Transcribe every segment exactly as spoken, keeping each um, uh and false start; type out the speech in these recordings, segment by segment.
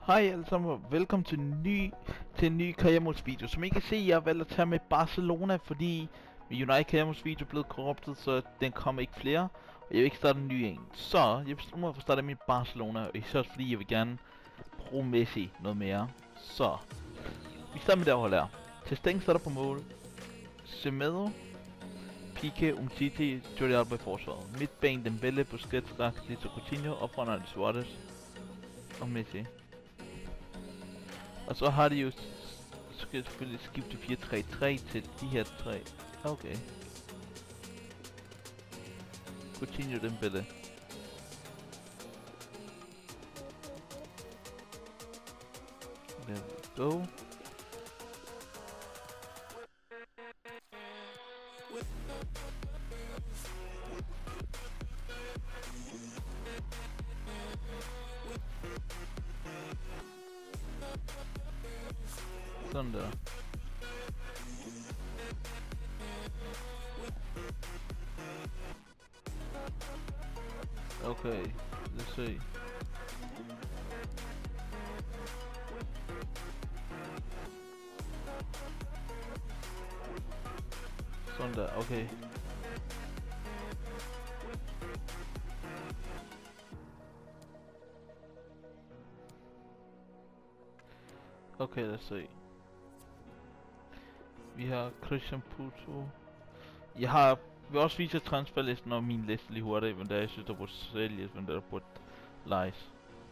Hej alle sammen og velkommen til en ny, til en ny karrieremods video. Som I kan se, jeg har valgt at tage med Barcelona, fordi min United karrieremods video er blevet korruptet, så den kommer ikke flere. Og jeg vil ikke starte en ny en. Så jeg beslutter mig for at starte min Barcelona, og især også fordi jeg vil gerne bruge Messi noget mere. Så vi starter med det hold her. Testeng starter på mål. Semedo, Pique, Umtiti, Jordi Alba i forsvaret. Midtbanen, Dembele, Busquets, Rakitic og Coutinho, og foran Suarez og Messi. Og så har de jo, så skal jeg selvfølgelig skifte fire tre tre til de her tre. Okay. Coutinho, Dembele. There we go. Sådan der. Okay, let's see. Sådan der, okay. Okay, let's see. Vi har Christian Puto. Jeg har vil også vise transferlisten og min liste lige hurtigt, men der jeg synes der burde sælges, men der burde lejes.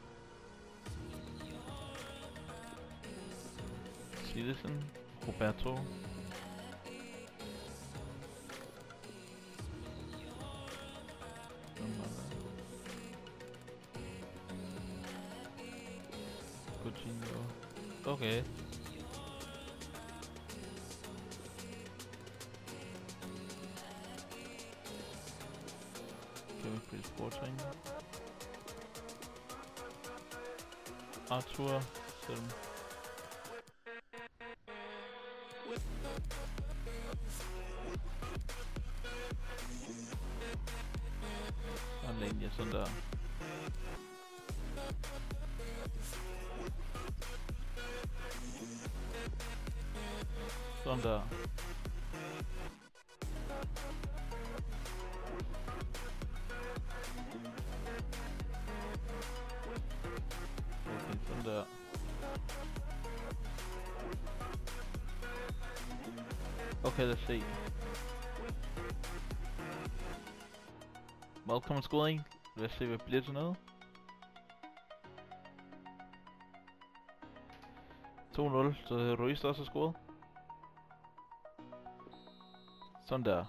Citizen, Roberto. Coutinho. Okay. Kevin Sporting. Arthur. Selm. Alene, sådan der. Sådan der. Okay, sådan der. Okay, lad os se. Welcome scoring. Lad os se, hvad bliver til noget. to nul, så Ruiz der også har scoret. Sådan der.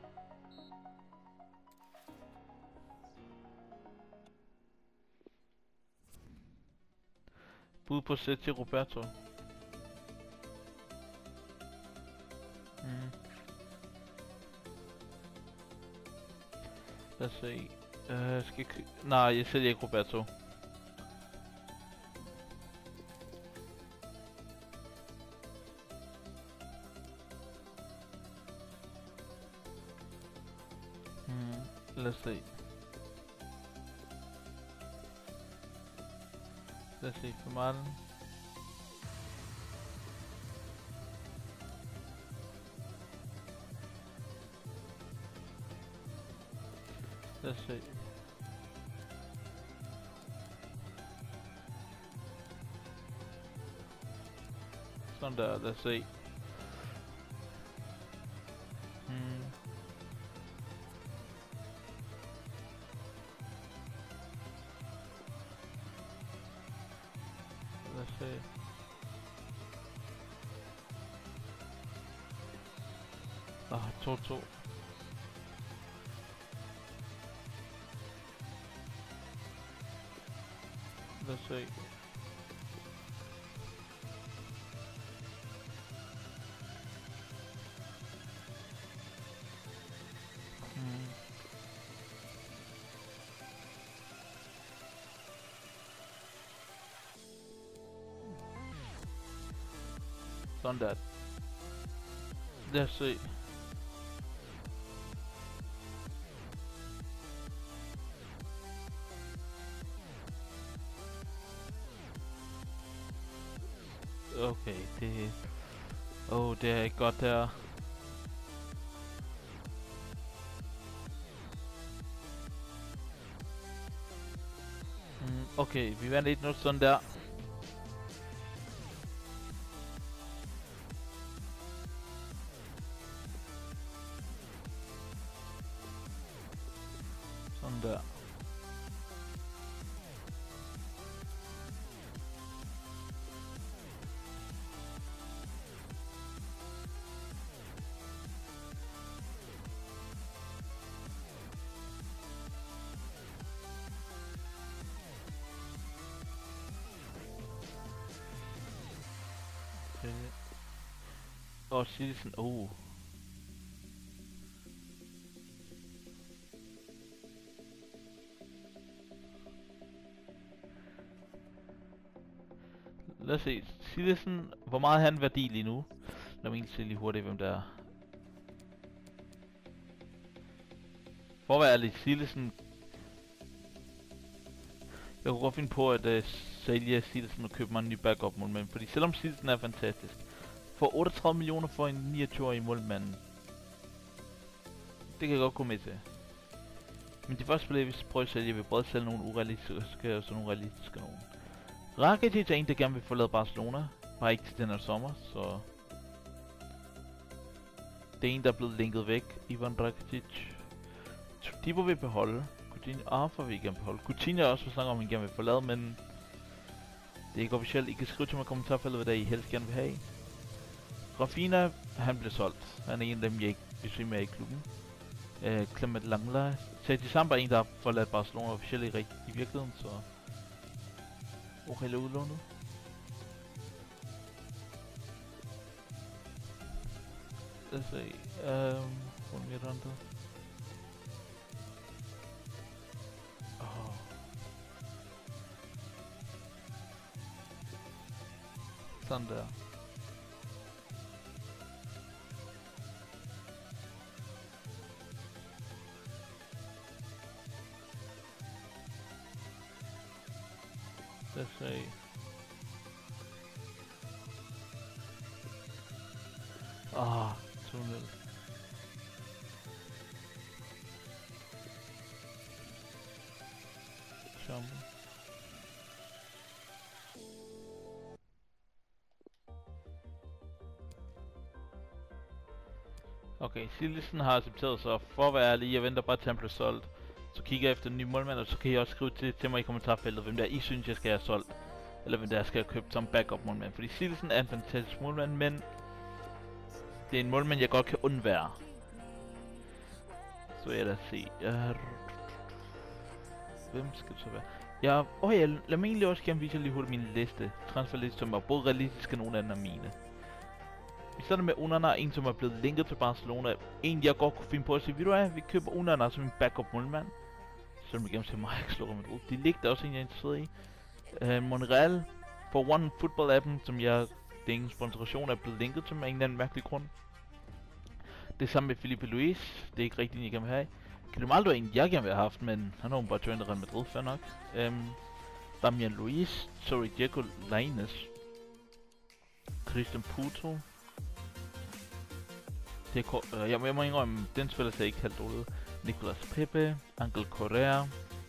Bud på sæt til Roberto. Mm. Lad os se. Uh, skal jeg... Nej, jeg sælger ikke Roberto. Hmm. Lad os se. Lad os se for meget. Lad os se. Sådan der, lad os se. Hmm. Lad os se. Ah, to to. Lad os se. Hmm. Sådan der. Lad os se. Okay, det... Åh, oh, det er ikke godt der. Mm, okay, vi vandt et nul sådan der. Sådan der. Og Citizen, oh. Lad os se, Citizen, hvor meget har han værdi lige nu? Lad mig se lige hurtigt, hvem der er. For at være ærlig, Citizen... Jeg kunne godt finde på at uh, sælge Citizen og købe mig en ny backup målmand, fordi selvom Citizen er fantastisk, for otteogtredive millioner for en niogtyve-årig målmand, det kan jeg godt gå med til. Men de første spil, jeg vil prøve at sælge, jeg vil både sælge nogle urealistiske og sådan nogle realistiske nogen. Rakitic er en, der gerne vil forlade Barcelona, bare ikke til den her sommer, så... Det er en, der er blevet linket væk, Ivan Rakitic. Todibo vil beholde. Coutinho, ah, for vil gerne beholde. Coutinho er også for snakke om, han gerne vil forlade, men... Det er ikke officielt. I kan skrive til mig i kommentarfeltet, hvad der I helst gerne vil have. Rafinha, han blev solgt. Han er en af dem, jeg ikke vil se mere i klubben. Øh, Clement Langla. Sergi Samba er en, der har forladt Barcelona officielt i, i virkeligheden, så... Okay, lad udlånet. Lad os se. Øhm... Hvor er mere rundt? Åh. Sådan der. Lad os se. Ah, to nul. Jump. Okay, Citizen har accepteret, så for at være ærlig, jeg venter bare til han bliver solgt. Så kigger jeg efter en ny målmand, og så kan I også skrive til, til mig i kommentarfeltet, hvem der I synes, jeg skal have solgt. Eller hvem der jeg skal have købt som backup målmand. Fordi Citizen er en fantastisk målmand, men det er en målmand, jeg godt kan undvære. Så jeg lad se. Jeg... Hvem skal det så være? Ja, åh oh ja, lad mig egentlig også gerne vise jer lige hurtigt min liste. Transferliste, som er både realistiske og nogle af mine. Vi starter med Onana, en som er blevet linket til Barcelona. En jeg godt kunne finde på at sige, ved du hvad, vi køber Onana som en backup målmand. Selvom jeg gerne ser mig ikke slå mit ud. De ligger også en jeg er interesseret i. Uh, Monreal for One Football appen, som jeg, det er ingen sponsoration, er blevet linket til med en eller anden mærkelig grund. Det samme med Filipe Luis, det er ikke rigtigt, jeg gerne vil have. Grimaldo er en jeg gerne vil have haft, men han har jo bare joined Real Madrid, fair nok. Um, Damian Luis, sorry, Diego Lainez. Christian Puto. Det er, øh, jeg, jeg må indrømme, den spiller sig ikke helt dårligt. Nicolas Pepe, Angel Correa.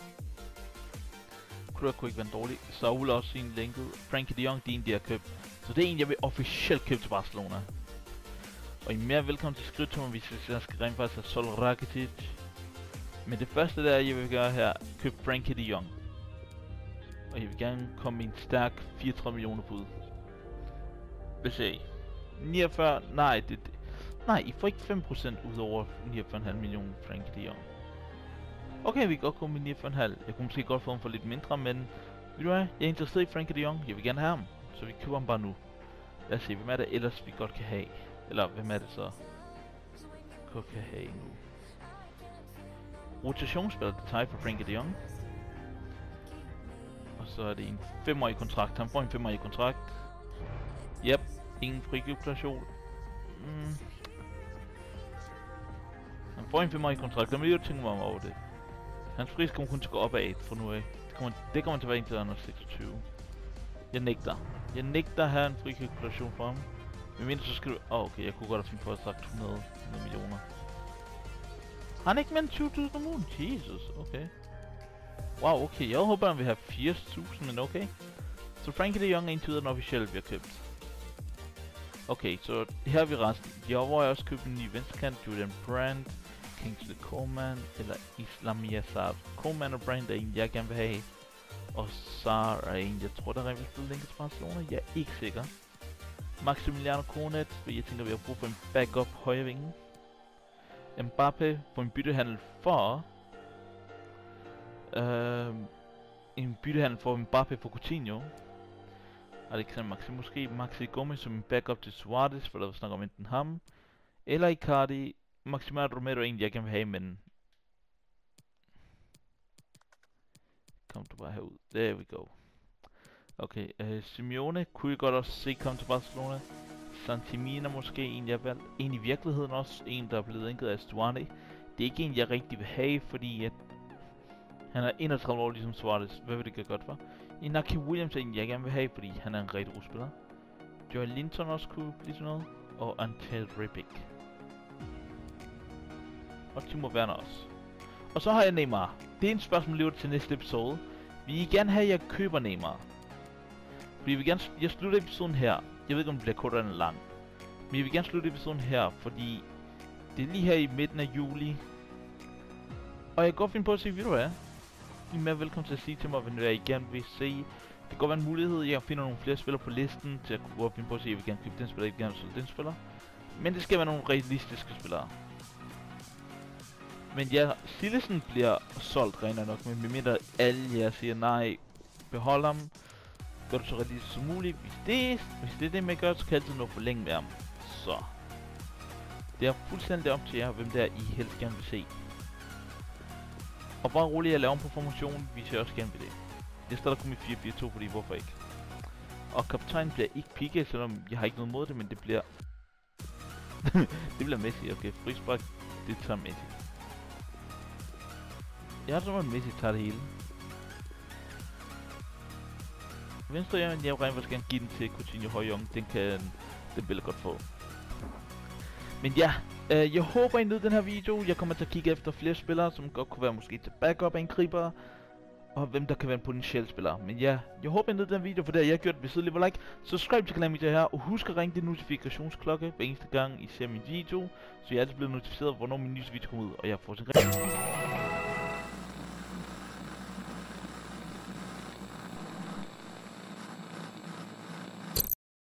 Correa kunne ikke være dårlig. Saul også sin linket. Frankie de Jong, det er en, de har købt. Så det er en, jeg vil officielt købe til Barcelona. Og I er mere velkommen til at skrive til mig, hvis jeg skal rent faktisk have solgt Rakitic. Men det første der, jeg vil gøre her, købe Frankie de Jong. Og jeg vil gerne komme i en stærk fireogtredive millioner bud. Hvad siger I? niogfyrre? Nej, det... Nej, I får ikke fem procent ud over niogfyrre komma fem millioner Frankie de Jong. Okay, vi kan godt komme med niogfyrre komma fem. Jeg kunne måske godt få ham for lidt mindre, men... Ved du hvad? Jeg er interesseret i Frankie de Jong. Jeg vil gerne have ham. Så vi køber ham bare nu. Lad os se, hvem er det ellers vi godt kan have? Eller hvem er det så? Godt kan have nu. Rotationsspiller detalje for Frankie de Jong. Og så er det en femårig kontrakt. Han får en femårig kontrakt. Yep, ingen frikøbsklausul. Mm. Han får en femårig kontrakt. Lad mig lige tænke mig om over det. Hans pris kommer kun til at gå opad fra nu af. Det kommer, det kommer til at være indtil seksogtyve. Jeg nægter. Jeg nægter at have en fri kalkulation for ham. Men mindre så skal du... Åh, oh, okay, jeg kunne godt have fint på at sagt hundrede millioner. Har han ikke mere end tyve tusind om ugen? Jesus, okay. Wow, okay, jeg håber han vil have firs tusind, men okay. Så Frankie de Jong er en ud af den officielle, vi har købt. Okay, så her er vi resten. Jeg overvejer også købe en ny venstrekant, Julian Brandt, Kingsley Coman eller Islamia Sarr. Coman og Brandt er en, jeg gerne vil have. Og Sarr er en, jeg tror, der er rent blevet lænket til Barcelona. Jeg er ikke sikker. Maximiliano Cornet, for jeg tænker, vi har brug for en backup højre vinge. Mbappé på en byttehandel for... Øh, en byttehandel for Mbappé for Coutinho. Alexander Maxi, måske Maxi Gomez som en backup til Suarez, for der snakker om enten ham. Eller Icardi. Maximiliano Romero er en, jeg gerne vil have, men... Kom du bare herud. There we go. Okay, uh, Simeone kunne jeg godt også se komme til Barcelona. Santimina måske en, jeg valgte. En i virkeligheden også. En, der er blevet indgivet af Stuani. Det er ikke en, jeg rigtig vil have, fordi at... Han er enogtredive år ligesom Suarez. Hvad vil det gøre godt for? Inaki Williams er en, jeg gerne vil have, fordi han er en rigtig god spiller. Joy Linton også kunne blive sådan noget. Og Antel Rebic. Og Timo Werner også. Og så har jeg Neymar. Det er en spørgsmål, lever til næste episode. Vi vil gerne have, at jeg køber Neymar. Fordi jeg vil gerne... Jeg slutter episoden her. Jeg ved ikke, om det bliver kortere eller lang. Men jeg vil gerne slutte episoden her, fordi... Det er lige her i midten af juli. Og jeg kan godt finde på at se, ved du hvad? I er mere velkommen til at sige til mig, hvad I gerne vil se. Det kan godt være en mulighed, jeg finder nogle flere spillere på listen, til at kunne godt finde på at se, at jeg vil gerne købe den spiller, jeg vil gerne sælge den spiller. Men det skal være nogle realistiske spillere. Men ja, Sillesen bliver solgt, regner jeg nok med, medmindre alle jer siger nej, behold ham. Gør det så realistisk som muligt. Hvis det, hvis det er det, man gør, så kan jeg altid nå for længe med ham. Så. Det er fuldstændig op til jer, hvem der I helst gerne vil se. Og bare roligt at lave om på formationen, hvis jeg også gerne vil det. Jeg starter kun med fire fire to, fordi hvorfor ikke? Og kaptajnen bliver ikke Piqué, selvom jeg har ikke noget mod det, men det bliver... det bliver Messi, okay. Frispark, det tager Messi. Jeg tror, at Messi tager det hele. Venstre hjemme, jeg vil rent faktisk gerne give den til Coutinho Højjong. Den kan den vil godt få. Men ja, øh, jeg håber I nød den her video. Jeg kommer til at kigge efter flere spillere, som godt kunne være måske til backup-angriber. Og hvem der kan være en potentiel spiller. Men ja, jeg håber I nød den video, for det har jeg gjort. Hvis I lige like, subscribe til kanalen her. Og husk at ringe den notifikationsklokke hver eneste gang I ser min video. Så jeg er altid blevet notificeret, hvornår min nye video kommer ud. Og jeg får til